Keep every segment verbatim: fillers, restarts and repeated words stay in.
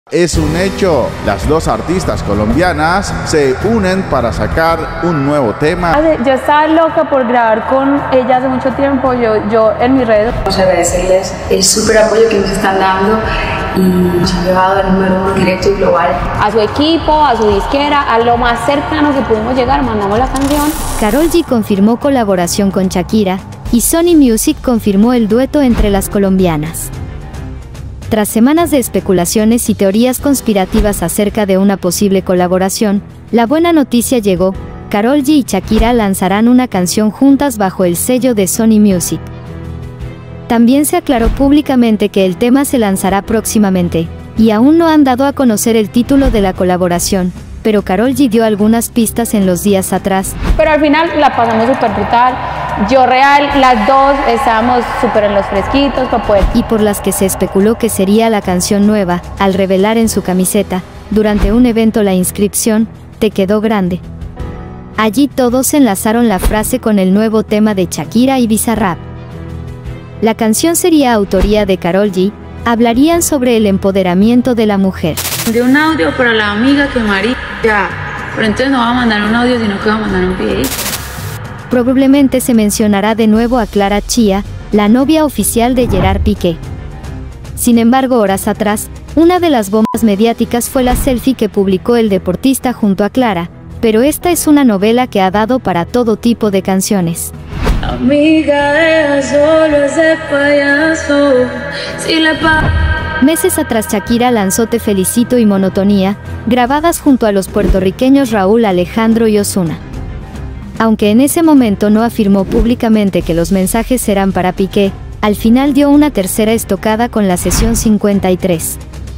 Es un hecho, las dos artistas colombianas se unen para sacar un nuevo tema. Yo estaba loca por grabar con ella hace mucho tiempo, yo, yo en mis redes. Vamos a agradecerles el súper apoyo que nos están dando y nos han llevado al número uno directo y global. A su equipo, a su disquera, a lo más cercano que pudimos llegar, mandamos la canción. Karol G confirmó colaboración con Shakira y Sony Music confirmó el dueto entre las colombianas. Tras semanas de especulaciones y teorías conspirativas acerca de una posible colaboración, la buena noticia llegó: Karol G y Shakira lanzarán una canción juntas bajo el sello de Sony Music. También se aclaró públicamente que el tema se lanzará próximamente, y aún no han dado a conocer el título de la colaboración, pero Karol G dio algunas pistas en los días atrás. Pero al final la pasamos súper brutal. Yo real, las dos estábamos súper en los fresquitos para poder... Y por las que se especuló que sería la canción nueva, al revelar en su camiseta, durante un evento la inscripción, "Te quedó grande". Allí todos enlazaron la frase con el nuevo tema de Shakira y Bizarrap. La canción sería autoría de Karol G, hablarían sobre el empoderamiento de la mujer. De un audio para la amiga que María, pero entonces no va a mandar un audio, sino que va a mandar un video. Probablemente se mencionará de nuevo a Clara Chía, la novia oficial de Gerard Piqué. Sin embargo, horas atrás, una de las bombas mediáticas fue la selfie que publicó el deportista junto a Clara, pero esta es una novela que ha dado para todo tipo de canciones. Amiga, deja solo ese payaso, si le pa... Meses atrás Shakira lanzó Te Felicito y Monotonía, grabadas junto a los puertorriqueños Raúl Alejandro y Ozuna. Aunque en ese momento no afirmó públicamente que los mensajes serán para Piqué, al final dio una tercera estocada con la sesión cincuenta y tres.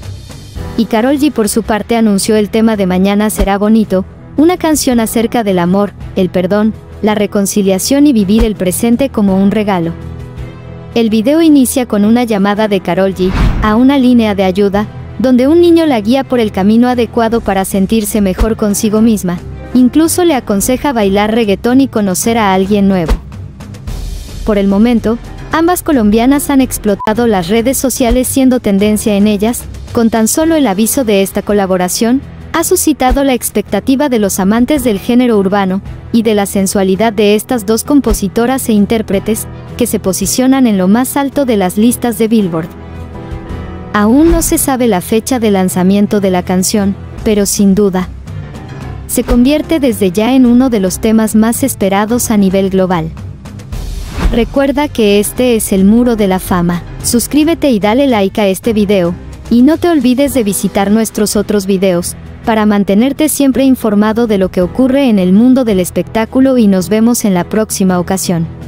Y Karol G por su parte anunció el tema de Mañana será bonito, una canción acerca del amor, el perdón, la reconciliación y vivir el presente como un regalo. El video inicia con una llamada de Karol G a una línea de ayuda, donde un niño la guía por el camino adecuado para sentirse mejor consigo misma. Incluso le aconseja bailar reggaetón y conocer a alguien nuevo. Por el momento, ambas colombianas han explotado las redes sociales siendo tendencia en ellas. Con tan solo el aviso de esta colaboración, ha suscitado la expectativa de los amantes del género urbano y de la sensualidad de estas dos compositoras e intérpretes, que se posicionan en lo más alto de las listas de Billboard. Aún no se sabe la fecha de lanzamiento de la canción, pero sin duda, se convierte desde ya en uno de los temas más esperados a nivel global. Recuerda que este es el Muro de la Fama. Suscríbete y dale like a este video, y no te olvides de visitar nuestros otros videos, para mantenerte siempre informado de lo que ocurre en el mundo del espectáculo, y nos vemos en la próxima ocasión.